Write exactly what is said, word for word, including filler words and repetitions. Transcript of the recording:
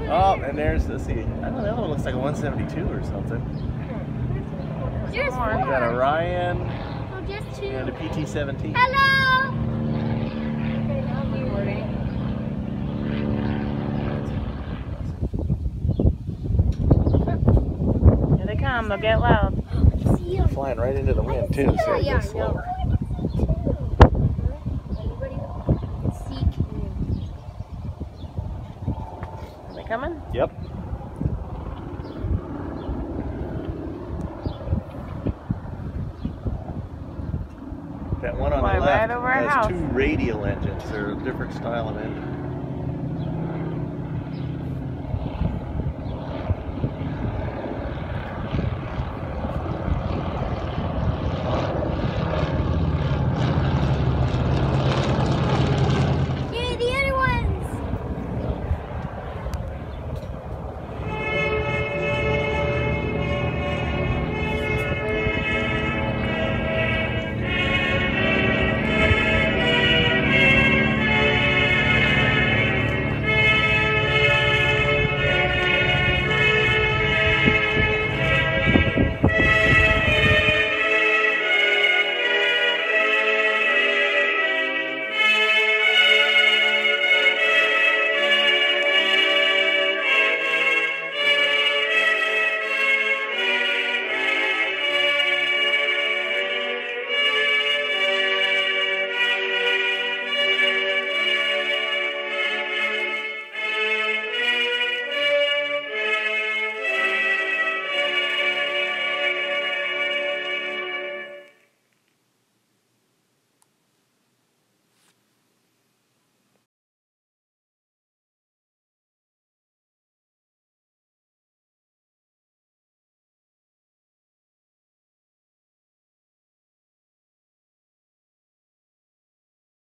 Oh, and there's, let's see, I don't know, that one looks like a one seventy-two or something. There's four. We got a Ryan Oh, just two. and a P T seventeen. Hello! Here they come, they'll get loud. They're flying right into the wind too, so Yeah, it's yeah, slower. Are they coming? Yep. That one on Fly the left right over our has house. two radial engines. They're a different style of engine.